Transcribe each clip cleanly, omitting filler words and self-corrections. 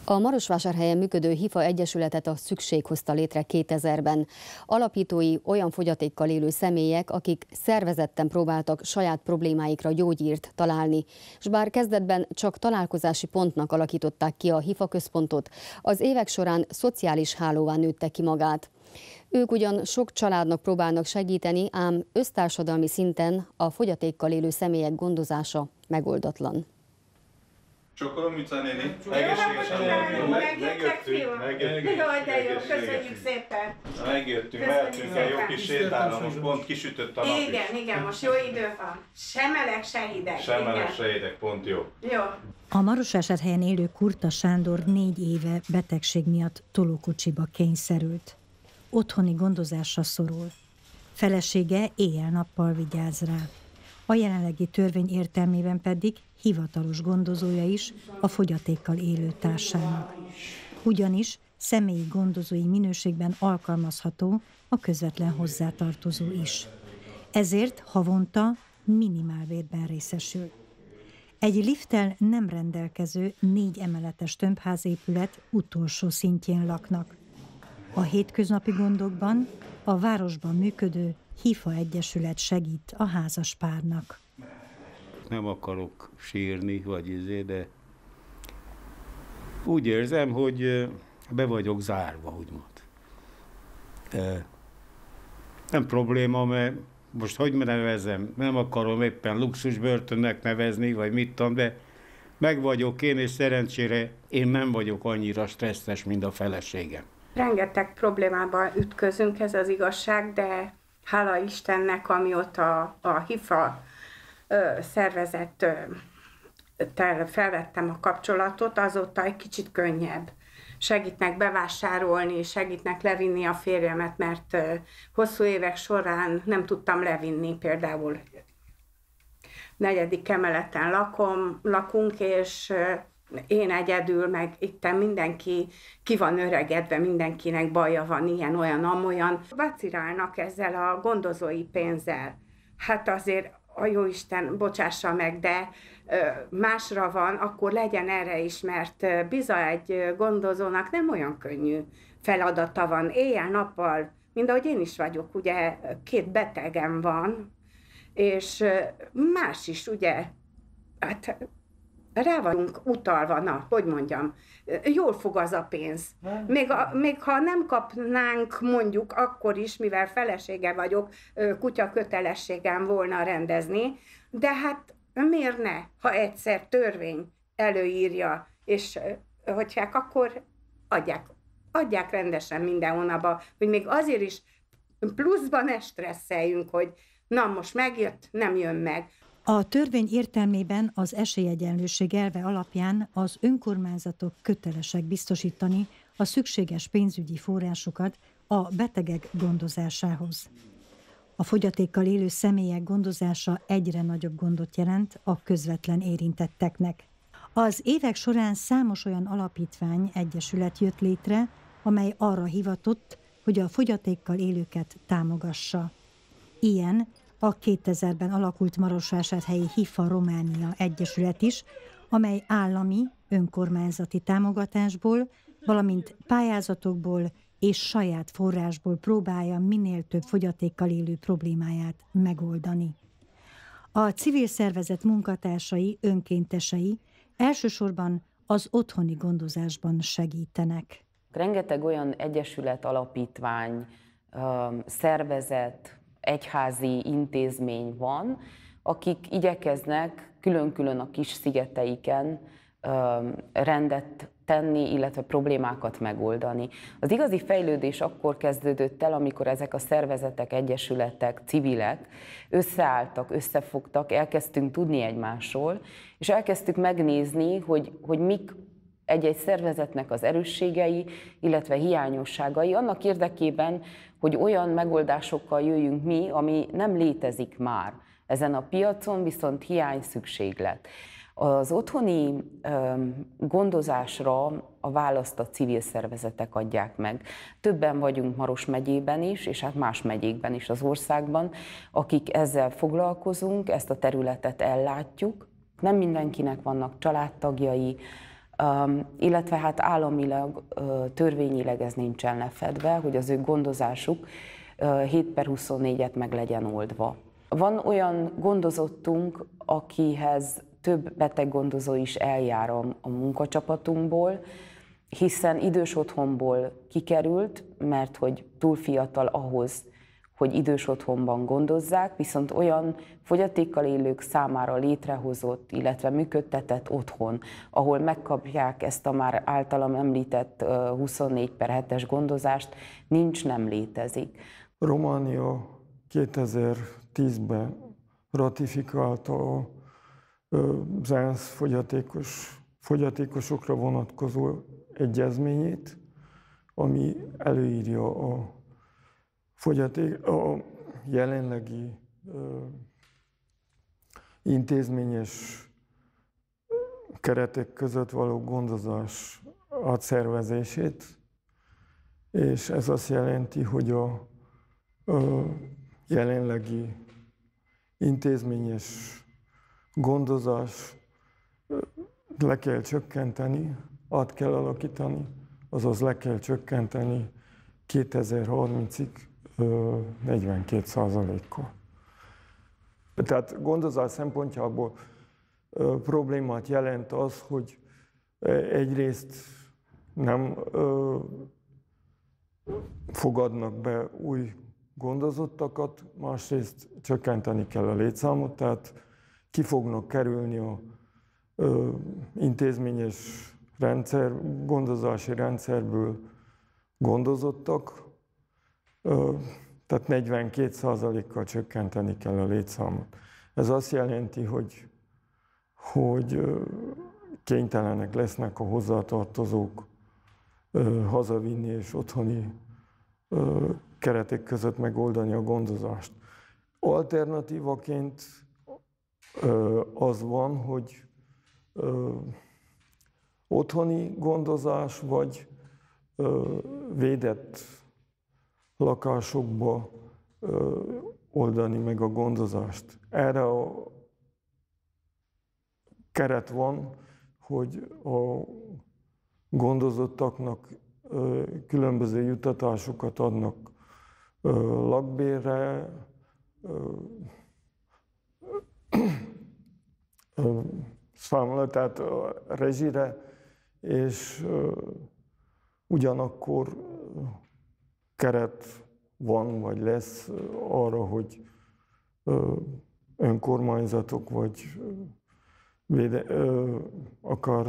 A Marosvásárhelyen működő HIFA Egyesületet a szükség hozta létre 2000-ben. Alapítói olyan fogyatékkal élő személyek, akik szervezetten próbáltak saját problémáikra gyógyírt találni. És bár kezdetben csak találkozási pontnak alakították ki a HIFA központot, az évek során szociális hálóvá nőtte ki magát. Ők ugyan sok családnak próbálnak segíteni, ám össztársadalmi szinten a fogyatékkal élő személyek gondozása megoldatlan. Csokolom, Mica néni. Köszönjük szépen. Megjöttünk, mehetünk el, jó kis sétálom, most pont kisütött a nap is. Igen, most jó idő van. Se meleg, se hideg. Se meleg, se hideg, pont jó. Jó. A Marosvásárhelyen élő Kurta Sándor 4 éve betegség miatt tolókocsiba kényszerült. Otthoni gondozásra szorul. Felesége éjjel-nappal vigyáz rá. A jelenlegi törvény értelmében pedig hivatalos gondozója is a fogyatékkal élő társának. Ugyanis személyi gondozói minőségben alkalmazható a közvetlen hozzátartozó is. Ezért havonta minimálbérben részesül. Egy lifttel nem rendelkező 4 emeletes tömbházépület utolsó szintjén laknak. A hétköznapi gondokban a városban működő HIFA Egyesület segít a házaspárnak. Nem akarok sírni, de úgy érzem, hogy be vagyok zárva, úgymond. Nem probléma, mert most hogy nevezzem, nem akarom éppen luxusbörtönnek nevezni, vagy mit tudom, de meg vagyok én, és szerencsére én nem vagyok annyira stresszes, mint a feleségem. Rengeteg problémában ütközünk, ez az igazság, de hála Istennek, amióta a HIFA szervezettel felvettem a kapcsolatot, azóta egy kicsit könnyebb. Segítnek bevásárolni, segítnek levinni a férjemet, mert hosszú évek során nem tudtam levinni, például 4. emeleten lakunk, és én egyedül, meg itten mindenki ki van öregedve, mindenkinek baja van, ilyen, olyan, amolyan. Vacilálnak ezzel a gondozói pénzzel. Hát azért a jóisten bocsássa meg, de másra van, akkor legyen erre is, mert bizony egy gondozónak nem olyan könnyű feladata van. Éjjel-nappal, mint ahogy én is vagyok, ugye 2 betegem van, és más is, ugye, hát rá vagyunk utalva, na, hogy mondjam, jól fog az a pénz. Még ha nem kapnánk, mondjuk akkor is, mivel felesége vagyok, kutya kötelességem volna rendezni, de hát miért ne, ha egyszer törvény előírja, és hogyha akkor adják rendesen minden hónapban, hogy még azért is pluszban ne stresszeljünk, hogy na most megjött, nem jön meg. A törvény értelmében az esélyegyenlőség elve alapján az önkormányzatok kötelesek biztosítani a szükséges pénzügyi forrásokat a betegek gondozásához. A fogyatékkal élő személyek gondozása egyre nagyobb gondot jelent a közvetlen érintetteknek. Az évek során számos olyan alapítvány, egyesület jött létre, amely arra hivatott, hogy a fogyatékkal élőket támogassa. Ilyen a 2000-ben alakult Marosvásárhelyi HIFA Románia Egyesület is, amely állami, önkormányzati támogatásból, valamint pályázatokból és saját forrásból próbálja minél több fogyatékkal élő problémáját megoldani. A civil szervezet munkatársai, önkéntesei elsősorban az otthoni gondozásban segítenek. Rengeteg olyan egyesület, alapítvány, szervezet, egyházi intézmény van, akik igyekeznek külön-külön a kis szigeteiken rendet tenni, illetve problémákat megoldani. Az igazi fejlődés akkor kezdődött el, amikor ezek a szervezetek, egyesületek, civilek összeálltak, összefogtak, elkezdtünk tudni egymásról, és elkezdtük megnézni, hogy mik egy-egy szervezetnek az erősségei, illetve hiányosságai, annak érdekében, hogy olyan megoldásokkal jöjjünk mi, ami nem létezik már ezen a piacon, viszont hiány szükséglet. Az otthoni gondozásra a választ a civil szervezetek adják meg. Többen vagyunk Maros megyében is, és hát más megyékben is az országban, akik ezzel foglalkozunk, ezt a területet ellátjuk. Nem mindenkinek vannak családtagjai, illetve hát államilag, törvényileg ez nincsen lefedve, hogy az ő gondozásuk 7/24-et meg legyen oldva. Van olyan gondozottunk, akihez több beteggondozó is eljár a munkacsapatunkból, hiszen idős otthonból kikerült, mert hogy túl fiatal ahhoz, hogy idős otthonban gondozzák, viszont olyan fogyatékkal élők számára létrehozott, illetve működtetett otthon, ahol megkapják ezt a már általam említett 24/7-es gondozást, nem létezik. Románia 2010-ben ratifikálta az ENSZ fogyatékosokra vonatkozó egyezményét, ami előírja a jelenlegi intézményes keretek között való gondozás átszervezését, és ez azt jelenti, hogy a jelenlegi intézményes gondozás le kell csökkenteni, át kell alakítani, azaz le kell csökkenteni 2030-ig 42%-kal. Tehát gondozás szempontjából problémát jelent az, hogy egyrészt nem fogadnak be új gondozottakat, másrészt csökkenteni kell a létszámot, tehát ki fognak kerülni a intézményes gondozási rendszerből gondozottak, tehát 42%-kal csökkenteni kell a létszámot. Ez azt jelenti, hogy kénytelenek lesznek a hozzátartozók hazavinni és otthoni keretek között megoldani a gondozást. Alternatívaként az van, hogy otthoni gondozás vagy védett lakásokba oldani meg a gondozást. Erre a keret van, hogy a gondozottaknak különböző juttatásokat adnak lakbérre, tehát rezsire, és ugyanakkor keret van, vagy lesz arra, hogy önkormányzatok, vagy akár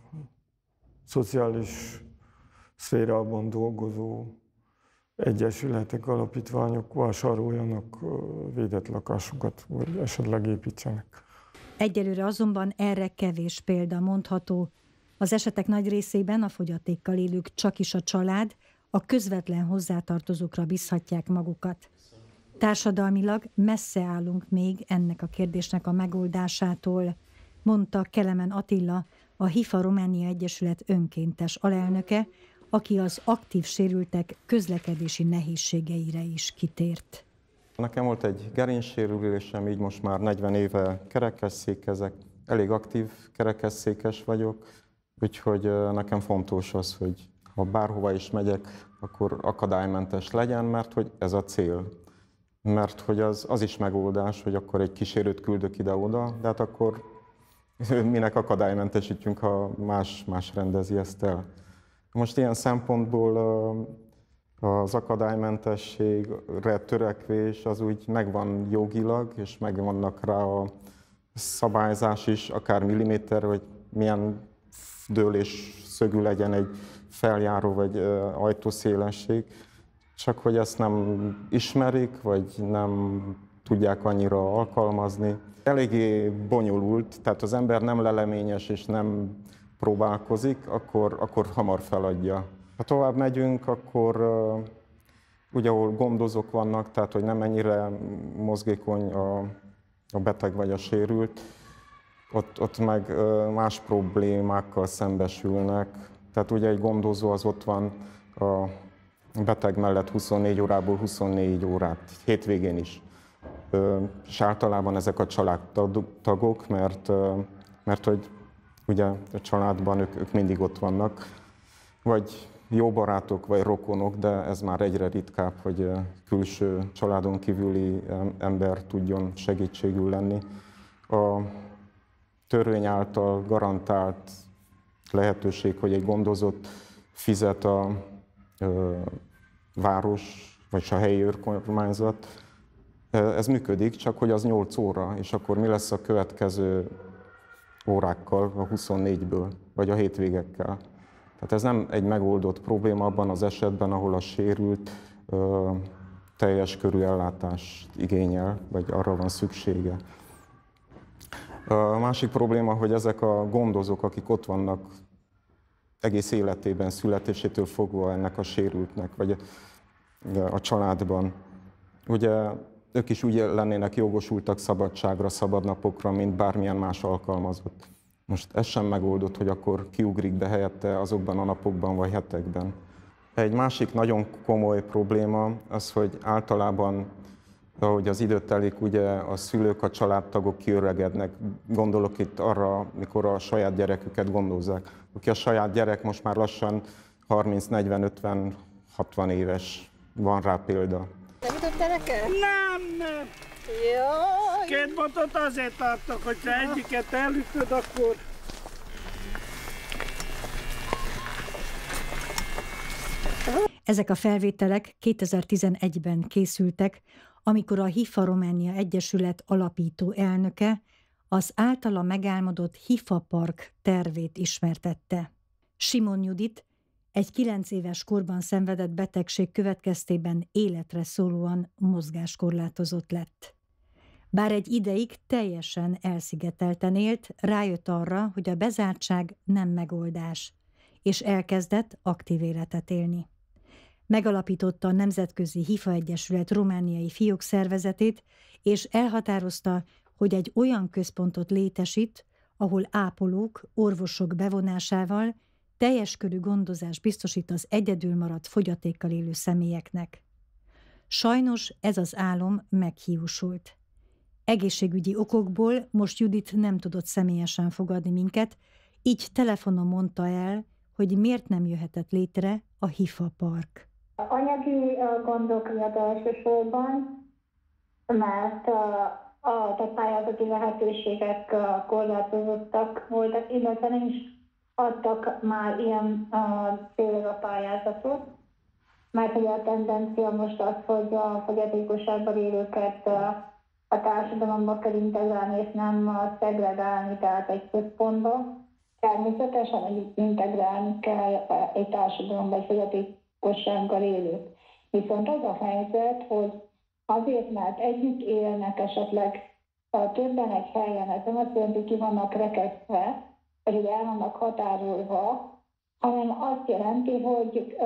szociális szférában dolgozó egyesületek, alapítványok vásároljanak védett lakásokat, vagy esetleg építsenek. Egyelőre azonban erre kevés példa mondható. Az esetek nagy részében a fogyatékkal élők csakis a család, a közvetlen hozzátartozókra bízhatják magukat. Társadalmilag messze állunk még ennek a kérdésnek a megoldásától, mondta Kelemen Attila, a HIFA Románia Egyesület önkéntes alelnöke, aki az aktív sérültek közlekedési nehézségeire is kitért. Nekem volt egy gerincsérülésem, így most már 40 éve kerekesszékezek, elég aktív kerekesszékes vagyok, úgyhogy nekem fontos az, hogy ha bárhova is megyek, akkor akadálymentes legyen, mert hogy ez a cél. Mert hogy az is megoldás, hogy akkor egy kísérőt küldök ide-oda, de hát akkor minek akadálymentesítjünk, ha más rendezi ezt el. Most ilyen szempontból az akadálymentességre törekvés az úgy megvan jogilag, és megvannak rá a szabályzás is, akár milliméter, vagy milyen dőlés szögű legyen egy feljáró vagy ajtószélesség, csak hogy ezt nem ismerik, vagy nem tudják annyira alkalmazni. Eléggé bonyolult, tehát az ember nem leleményes és nem próbálkozik, akkor hamar feladja. Ha tovább megyünk, akkor ugye ahol gondozók vannak, tehát hogy nem ennyire mozgékony a beteg vagy a sérült, ott meg más problémákkal szembesülnek. Tehát ugye egy gondozó az ott van a beteg mellett 24 órából 24 órát, hétvégén is. És általában ezek a családtagok, mert hogy ugye a családban ők mindig ott vannak, vagy jó barátok, vagy rokonok, de ez már egyre ritkább, hogy külső családon kívüli ember tudjon segítségül lenni. A törvény által garantált lehetőség, hogy egy gondozott fizet a város, vagy a helyi önkormányzat, ez működik, csak hogy az 8 óra, és akkor mi lesz a következő órákkal, a 24-ből, vagy a hétvégekkel. Tehát ez nem egy megoldott probléma abban az esetben, ahol a sérült teljes körű ellátást igényel, vagy arra van szüksége. A másik probléma, hogy ezek a gondozók, akik ott vannak egész életében, születésétől fogva ennek a sérültnek, vagy a családban, ugye ők is úgy lennének jogosultak szabadságra, szabadnapokra, mint bármilyen más alkalmazott. Most ez sem megoldott, hogy akkor kiugrik be helyette azokban a napokban vagy hetekben. Egy másik nagyon komoly probléma az, hogy általában, ahogy az idő telik, ugye a szülők, a családtagok kiöregednek. Gondolok itt arra, mikor a saját gyereküket gondozzák. Aki a saját gyerek most már lassan 30, 40, 50, 60 éves. Van rá példa. Nem jutott gyereke? Nem. Jaj. 2 botot azért tartok, hogyha egyiket elütöd, akkor... Ezek a felvételek 2011-ben készültek, amikor a HIFA Románia Egyesület alapító elnöke az általa megálmodott HIFA Park tervét ismertette. Simon Judit egy 9 éves korban szenvedett betegség következtében életre szólóan mozgáskorlátozott lett. Bár egy ideig teljesen elszigetelten élt, rájött arra, hogy a bezártság nem megoldás, és elkezdett aktív életet élni. Megalapította a Nemzetközi HIFA Egyesület romániai fiók szervezetét, és elhatározta, hogy egy olyan központot létesít, ahol ápolók, orvosok bevonásával teljes körű gondozás biztosít az egyedül maradt fogyatékkal élő személyeknek. Sajnos ez az álom meghiúsult. Egészségügyi okokból most Judit nem tudott személyesen fogadni minket, így telefonon mondta el, hogy miért nem jöhetett létre a HIFA Park. Anyagi gondok miatt elsősorban, mert a pályázati lehetőségek korlátozottak voltak, illetve nem is adtak már ilyen célra pályázatot, mert hogy a tendencia most az, hogy a fogyatékosságban élőket a társadalomba kell integrálni, és nem szegregálni, tehát egy központba. Természetesen, hogy integrálni kell egy társadalomba egy fogyatékossággal élőt. Viszont az a helyzet, hogy azért, mert együtt élnek esetleg többen egy helyen, ez nem azt jelenti, hogy ki vannak rekesztve, vagy el vannak határolva, hanem azt jelenti, hogy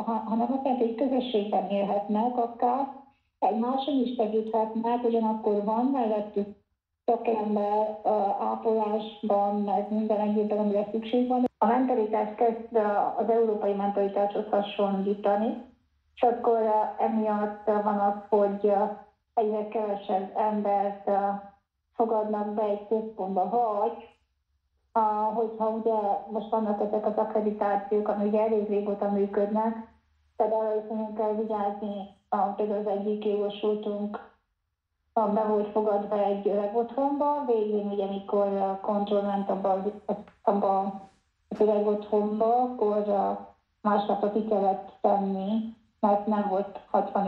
közösségben élhetnek akár, egymáson is segíthetnek, ugyanakkor van mellettük szakember ápolásban, meg minden egyébben, amire szükség van. A mentalitás kezd az európai mentalitáshoz hasonlítani, és akkor emiatt van az, hogy egyre kevesebb embert fogadnak be egy központba, vagy hogyha ugye most vannak ezek az akkreditációk, ami ugye elég régóta működnek, tehát arra is kell vigyázni, például az egyik jogosultunk be volt fogadva egy öreg otthonba, végén ugye mikor kontroll ment abba az öreg otthonba, akkor másnapra ki kellett tenni, mert nem volt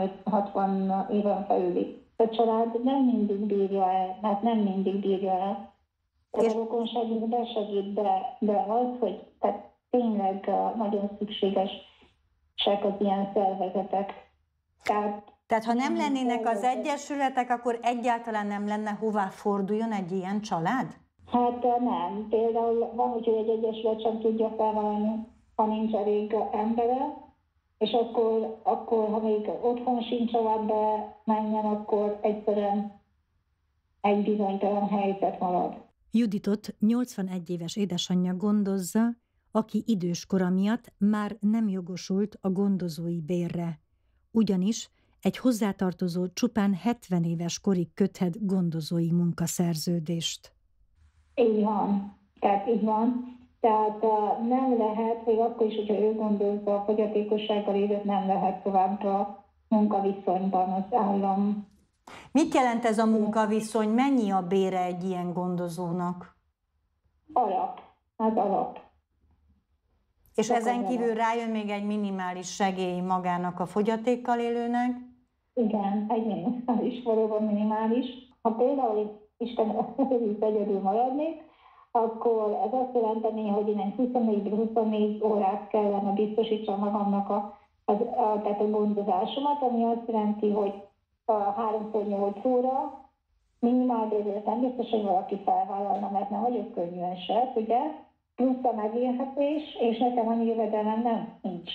60 éven felüli. A család nem mindig bírja el, mert nem mindig bírja el. A rokonság besegít, de az, hogy tehát tényleg nagyon szükségesek az ilyen szervezetek. Tehát ha nem lennének az egyesületek, akkor egyáltalán nem lenne hová forduljon egy ilyen család? Hát nem. Például van úgy, hogy egy egyesület sem tudja felvállalni, ha nincs elég embere, és akkor ha még otthon sincs családba menjen, akkor egyszerűen egy bizonytalan helyzet marad. Juditot 81 éves édesanyja gondozza, aki időskora miatt már nem jogosult a gondozói bérre. Ugyanis egy hozzátartozó csupán 70 éves korig köthet gondozói munkaszerződést. Így van. Tehát így van. Tehát nem lehet, még akkor is, hogyha ő gondozza a fogyatékossággal élőt, nem lehet tovább a munkaviszonyban az állam. Mit jelent ez a munkaviszony? Mennyi a bére egy ilyen gondozónak? Alap. Az alap. És Csak ezen az kívül alap. rájön még egy minimális segély magának a fogyatékkal élőnek? Igen, egy minimális, valóban minimális. Ha például Isten egyedül maradnék, akkor ez azt jelenteni, hogy én 24 órát kellene biztosítsam magamnak tehát a gondozásomat, ami azt jelenti, hogy 3x8 óra minimálbérért nem biztos, hogy valaki felvállalna, mert nem vagyok könnyű eset, ugye? Plusz a megélhetés, és nekem annyi jövedelem nincs.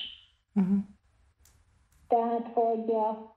Tehát, hogy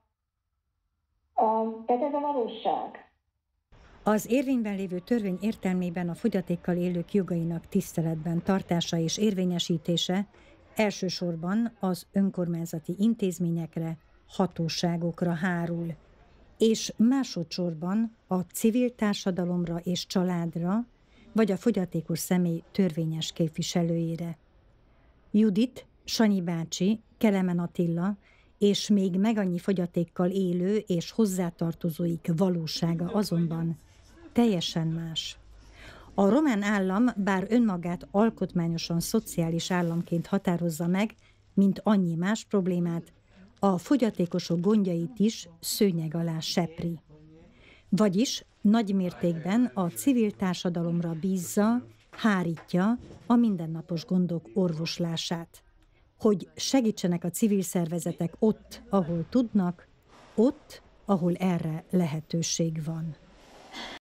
tehát ez a valóság. Az érvényben lévő törvény értelmében a fogyatékkal élők jogainak tiszteletben tartása és érvényesítése elsősorban az önkormányzati intézményekre, hatóságokra hárul, és másodszorban a civil társadalomra és családra, vagy a fogyatékos személy törvényes képviselőjére. Judit, Sanyi bácsi, Kelemen Attila és még megannyi fogyatékkal élő és hozzátartozóik valósága azonban teljesen más. A román állam bár önmagát alkotmányosan szociális államként határozza meg, mint annyi más problémát, a fogyatékosok gondjait is szőnyeg alá sepri. Vagyis nagy mértékben a civil társadalomra bízza, hárítja a mindennapos gondok orvoslását. Hogy segítsenek a civil szervezetek ott, ahol tudnak, ott, ahol erre lehetőség van.